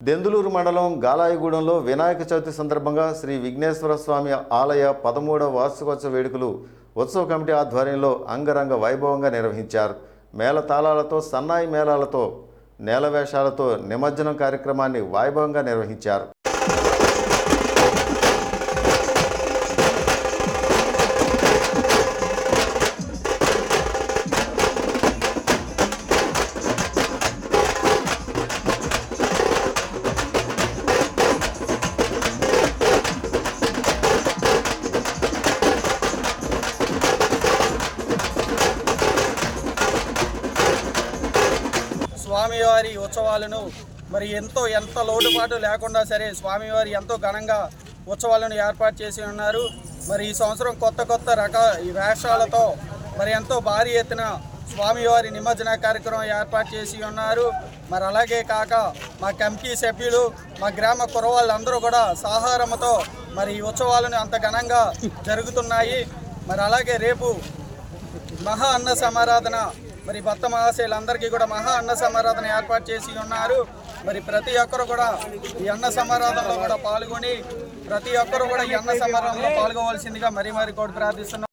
దెందులూరు మండలం గాలాయిగూడెంలో వినాయక చవితి సందర్భంగా శ్రీ విఘ్నేశ్వర స్వామి ఆలయ 13వ వార్షికోత్సవ వేడుకలు ఉత్సవ కమిటీ ఆధ్వర్యంలో అంగరంగ వైభవంగా నిర్వహించారు. మేళతాళాలతో సన్నాయి మేళాలతో నేలవేషాలతో నిమజ్జనం కార్యక్రమాన్ని వైభవంగా నిర్వహించారు. స్వామివారి ఉత్సవాలను ఎంత లోటుపాటు లేకుండా సరే స్వామివారి ఎంతో ఘనంగా ఉత్సవాలను ఏర్పాటు చేసి ఉన్నారు. ఈ సంవత్సరం కొత్త వేషాలతో ఎంతో భారీ ఎత్తున స్వామివారి నిమజ్జన కార్యక్రమం ఏర్పాటు చేసి ఉన్నారు. అలాగే కాక మా కమిటీ సభ్యులు మా గ్రామ కురవాళ్ళందరూ కూడా సహకారంతో ఈ ఉత్సవాలను అంత ఘనంగా జరుగుతున్నాయి. అలాగే రేపు మహా అన్న సమారాధన భక్త మహాశయులందరికీ కూడా మహా అన్న సమారాధన ఏర్పాటు చేసి ఉన్నారు. ప్రతి ఒక్కరు కూడా ఈ అన్న సమారాధనలో కూడా పాల్గొని ప్రతి ఒక్కరు కూడా ఈ అన్న సమారాధనలో పాల్గొవలసిందిగా మరీ కోరి ప్రార్థిస్తున్నాం.